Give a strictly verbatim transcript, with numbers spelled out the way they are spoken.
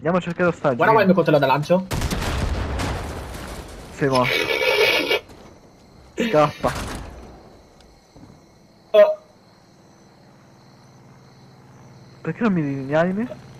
Andiamo a cercare ostaggi. Guarda qua il mio coltello da lancio. Sei morto. Scappa. Oh. Perché non mi rianimi?